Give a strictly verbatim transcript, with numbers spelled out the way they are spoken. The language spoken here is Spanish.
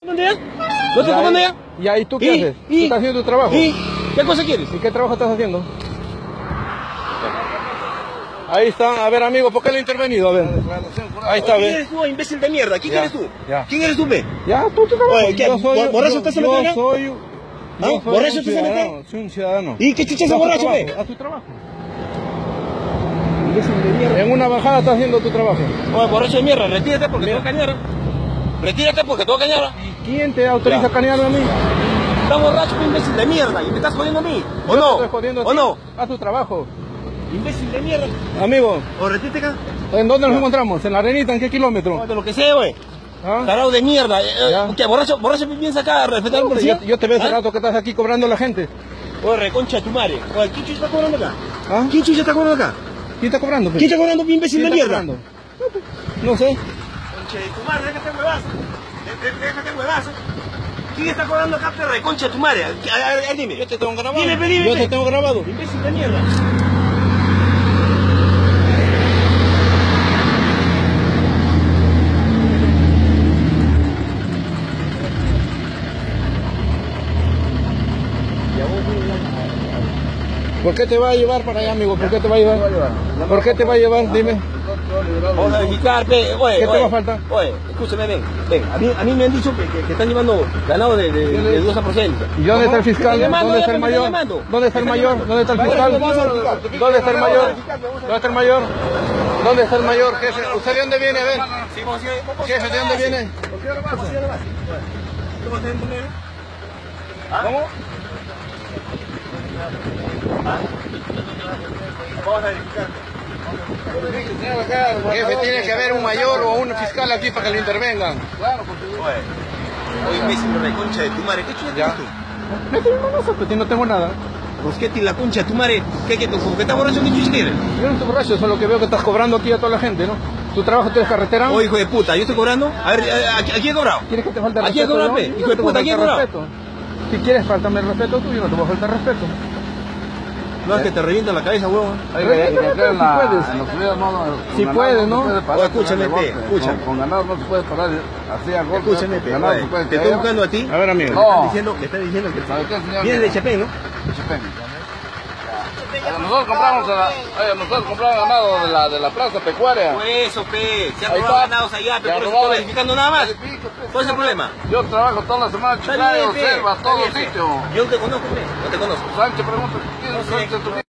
comando ya? ¿No te comando ya? Ya, ¿y tú qué ¿Y? haces? ¿Y? ¿Tú estás haciendo tu trabajo? ¿Y? ¿Qué cosa quieres? ¿Y qué trabajo estás haciendo? Ahí está, a ver amigo, ¿por qué le he intervenido? A ver. Ahí está, ¿Quién ve. eres tú, imbécil de mierda? ¿Quién Ya, eres tú? ya. ¿Quién eres tú, ve? Ya, tú te trabajas. Oye, ¿qué? Yo soy, ¿Borracho yo, estás en yo la cara? soy, ¿Ah? yo soy ¿Borracho un estás en la cara? ciudadano, soy un ciudadano. ¿Y qué chucha ese Haz tu borracho, trabajo, ve? haz tu trabajo. En una bajada estás haciendo tu trabajo. Oye, borracho de mierda, retírate porque te voy a cañar. Retírate porque te voy a cañar. ¿Y quién te autoriza Ya. a canearme a mí? Estás borracho, imbécil de mierda, y me estás jodiendo a mí. ¿O Yo no? te estoy jodiendo a ¿O ti. no? Haz tu trabajo. Imbécil de mierda. Amigo, ¿O retírate acá? ¿en dónde nos Ya. encontramos? ¿En la arenita? ¿En qué kilómetro? De lo que sea, güey. ¿Ah? Tarado de mierda. Eh, Ya. ¿Qué? ¿Borracho, borracho piensa acá a respetar al No, policía? yo, yo te veo hace ¿Ah? rato que estás aquí cobrando a la gente. Oye, reconcha de tu madre. Oye, ¿quién chucha está cobrando acá? ¿Ah? ¿Quién chucha está cobrando acá? ¿Quién está cobrando? pe? ¿Quién está cobrando, imbécil de ¿Quién está mierda? cobrando? No sé. Concha de tu madre, déjate huevazo. Dé- Déjate huevazo. ¿Quién está cobrando acá, perra? Concha de tu madre. A ver, a ver, dime. Yo te tengo grabado. Dime, pe, dime, Yo pe. te tengo grabado. Imbécil de mierda. ¿Por qué te va a llevar para allá, amigo? ¿Por qué te va a llevar? ¿Por qué te va a llevar? Dime. Vamos a verificar, pe. Oye, ¿Qué te oye, va a faltar? Oye, escúchame, ven. Ven, a mí, a mí me han dicho que, que, que están llevando ganado de, de, de dudosa procedencia. ¿Y dónde está el fiscal? Me están llamando, ¿Dónde ya, está el me están mayor? llamando. ¿Dónde está el Me están mayor? llamando. ¿Dónde está el Vamos, fiscal? vamos a verificar. ¿Dónde está el mayor? ¿Dónde está el mayor? ¿Dónde está el mayor? Jefe, ¿usted de dónde viene? A ver. Sí, vamos a ir, vamos a ir. Jefe, ¿de dónde viene? Vamos a ir a la base. ¿Cómo está en tu negro? ¿Cómo? Vamos a verificar. Jefe, tiene que haber un mayor o un fiscal aquí para que le intervengan. Oye, oye, imbécil de la concha de tu madre, ¿qué chucha Ya. tienes tú? Métele una masa, pues, si no tengo nada. Rosquete y la concha de tu madre, ¿qué, qué, como que estás borracho, qué chucha tienes? Yo no estoy borracho, solo que veo que estás cobrando aquí a toda la gente, ¿no? ¿Tu trabajo tienes carretera? Oye, hijo de puta, ¿yo estoy cobrando? A ver, ¿a, a, a quién he cobrado? ¿Quieres que te falte el ¿A quién respeto? cobrar, yo? pe? Yo Hijo no de te puta, voy a ¿a quién faltar cobrar? respeto. Si quieres faltarme el respeto, tú yo no te voy a faltar respeto. No, es que te revienta la cabeza, huevón. Oiga, y que acá en la- en los videos no, Si puedes, ¿no? Oye, escúchame, pe, escúchame. Con ganado no se puede parar así a golpe. Escúchame, pe, Ganado oye, se puede te estoy caer. buscando a ti. A ver, amigo. Me están No. diciendo, me están diciendo que ¿Sabe qué, señor? vienes de Chapén, ¿no? Chipén. Oye, Nosotros compramos, la, oye, nosotros compramos ganado de la, de la plaza pecuaria. Por eso, pe, se han Ahí robado está. ganados allá, Se pero han por eso robado. estoy verificando nada más. Verifique, pe. ¿Cuál es el problema? Yo trabajo toda la semana, Está Chiclayo, bien, pe, Selva, está todos bien, los pe. sitios. Yo no te conozco, pe, no te conozco. Sánchez pregunta, ¿quién No es sé. Sánchez? ¿Tú